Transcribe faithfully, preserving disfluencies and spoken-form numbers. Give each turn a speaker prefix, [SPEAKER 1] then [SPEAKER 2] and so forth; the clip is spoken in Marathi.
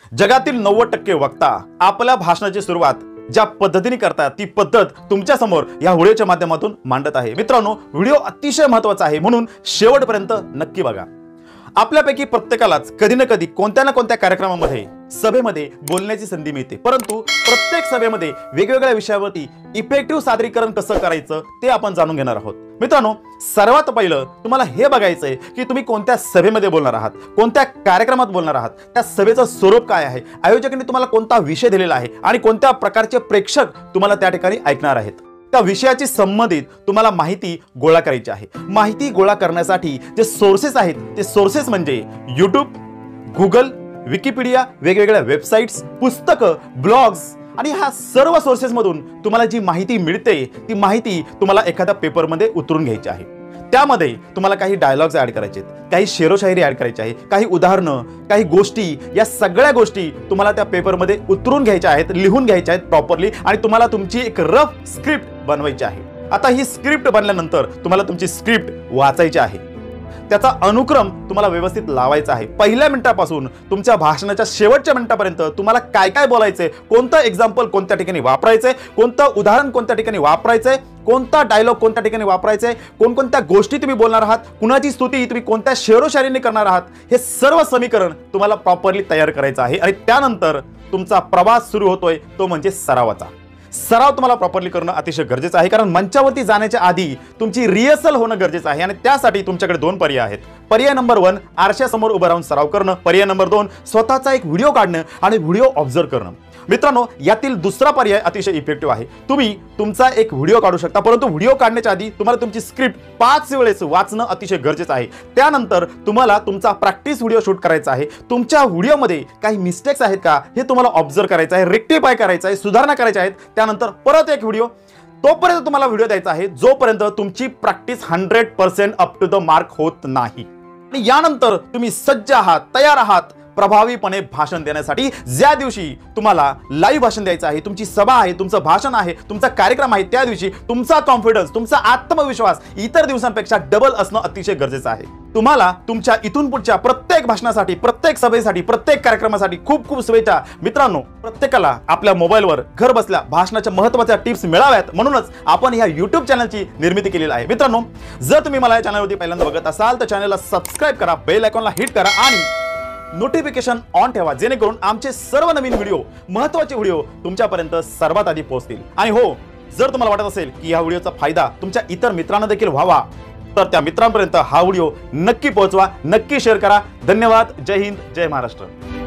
[SPEAKER 1] जगातील नव्वद टक्के वक्ता आपल्या भाषणाची सुरुवात ज्या पद्धतीने करतात ती पद्धत तुमच्या समोर या व्हिडिओच्या माध्यमातून मांडत आहे। मित्रांनो, व्हिडिओ अतिशय महत्त्वाचा आहे म्हणून शेवटपर्यंत नक्की बघा। आपल्यापैकी प्रत्येकालाच कधी ना कधी कोणत्या ना कोणत्या कार्यक्रमामध्ये सभेमध्ये बोलण्याची संधी मिळते, परंतु प्रत्येक सभेमध्ये वेगवेगळ्या विषयावरती इफेक्टिव्ह सादरीकरण कसं करायचं ते आपण जाणून घेणार आहोत। मित्रांनो, सर्वात पहिलं तुम्हाला हे बघायचंय की तुम्ही कोणत्या सभेमध्ये बोलणार आहात, कोणत्या कार्यक्रमात बोलणार आहात, त्या सभेचं स्वरूप काय आहे, आयोजकांनी तुम्हाला कोणता विषय दिलेला आहे आणि कोणत्या प्रकारचे प्रेक्षक तुम्हाला त्या ठिकाणी ऐकणार आहेत। त्या विषयाची संबंधित तुम्हाला माहिती गोळा करायची आहे। माहिती गोळा करण्यासाठी जे सोर्सेस आहेत ते सोर्सेस म्हणजे यूट्यूब, गुगल, विकिपीडिया, वेगवेगळ्या वेबसाइट्स, पुस्तकं, ब्लॉग्स आणि ह्या सर्व सोर्सेस मधून तुम्हाला जी माहिती मिळते ती माहिती तुम्हाला एखाद्या पेपरमध्ये उतरून घ्यायची आहे। त्यामध्ये तुम्हाला काही डायलॉग्स ऍड करायचे आहेत, काही शेरोशायरी ऍड करायची आहे, काही उदाहरणं, काही गोष्टी, या सगळ्या गोष्टी तुम्हाला त्या पेपरमध्ये उतरून घ्यायच्या आहेत, लिहून घ्यायच्या आहेत प्रॉपरली आणि तुम्हाला तुमची एक रफ स्क्रिप्ट बनवायची आहे। आता ही स्क्रिप्ट बनल्यानंतर तुम्हाला तुमची स्क्रिप्ट वाचायची आहे, त्याचा अनुक्रम तुम्हाला व्यवस्थित लावायचा आहे। पहिल्या मिनिटापासून तुमच्या भाषणाच्या शेवटच्या मिनिटापर्यंत तुम्हाला काय काय बोलायचंय, कोणतं एक्झाम्पल कोणत्या ठिकाणी वापरायचंय, कोणतं उदाहरण कोणत्या ठिकाणी वापरायचंय, कोणता डायलॉग कोणत्या ठिकाणी वापरायचंय, कोणकोणत्या गोष्टी तुम्ही बोलणार आहात, कुणाची स्तुती तुम्ही कोणत्या शेरोशायरीने करणार आहात, हे सर्व समीकरण तुम्हाला प्रॉपरली तयार करायचं आहे। आणि त्यानंतर तुमचा प्रवास सुरू होतोय तो म्हणजे सरावाचा। सराव तुम्हाला प्रॉपरली करणं अतिशय गरजेचं आहे, कारण मंचावरती जाण्याच्या आधी तुमची रिहर्सल होणं गरजेचं आहे आणि त्यासाठी तुमच्याकडे दोन पर्याय आहेत। पर्याय नंबर वन, आरशासमोर उभं राहून सराव करणं। पर्याय नंबर दोन, स्वतःचा एक व्हिडिओ काढणं आणि व्हिडिओ ऑब्झर्व करणं। मित्रांनो, यातील दुसरा पर्याय अतिशय इफेक्टिव्ह आहे। तुम्ही तुमचा एक व्हिडिओ काढू शकता, परंतु व्हिडिओ काढण्याच्या आधी तुम्हाला तुमची स्क्रिप्ट पाच वेळेस वाचणं अतिशय गरजेचं आहे। त्यानंतर तुम्हाला तुमचा प्रॅक्टिस व्हिडिओ शूट करायचा आहे। तुमच्या व्हिडिओमध्ये काही मिस्टेक्स आहेत का हे तुम्हाला ऑब्झर्व करायचं आहे, रेक्टिफाय करायचं आहे, सुधारणा करायच्या आहेत। त्यानंतर परत एक व्हिडिओ, तोपर्यंत तुम्हाला व्हिडिओ द्यायचा आहे जोपर्यंत तुमची practice hundred percent up to the mark होत नाही। आणि यानंतर तुम्ही सज्ज आहात, तयार आहात प्रभावीपणे भाषण देण्यासाठी। ज्या दिवशी तुम्हाला लाईव्ह भाषण द्यायचं आहे, तुमची सभा आहे, तुमचं भाषण आहे, तुमचा कार्यक्रम आहे, त्या दिवशी तुमचा कॉन्फिडन्स, तुमचा आत्मविश्वास इतर दिवसांपेक्षा डबल असणं अतिशय गरजेचं आहे। तुम्हाला तुमच्या इथून पुढच्या प्रत्येक भाषणासाठी, प्रत्येक सभेसाठी, प्रत्येक कार्यक्रमासाठी खूप खूप शुभेच्छा। मित्रांनो, प्रत्येकाला आपल्या मोबाईलवर घर बसल्या भाषणाच्या महत्त्वाच्या टिप्स मिळाव्यात म्हणूनच आपण ह्या यूट्यूब चॅनलची निर्मिती केलेली आहे। मित्रांनो, जर तुम्ही मला या चॅनलवरती पहिल्यांदा बघत असाल तर चॅनलला सबस्क्राइब करा, बेल आयकॉनला हिट करा आणि नोटिफिकेशन ऑन ठेवा, जेणेकरून आमचे सर्व नवीन व्हिडिओ, महत्त्वाचे व्हिडिओ तुमच्यापर्यंत सर्वात आधी पोहोचतील। आणि हो, जर तुम्हाला वाटत असेल की या व्हिडिओचा फायदा तुमच्या इतर मित्रांना देखील व्हावा तर त्या मित्रांपर्यंत हा व्हिडिओ नक्की पोहोचवा, नक्की शेअर करा। धन्यवाद। जय हिंद, जय महाराष्ट्र।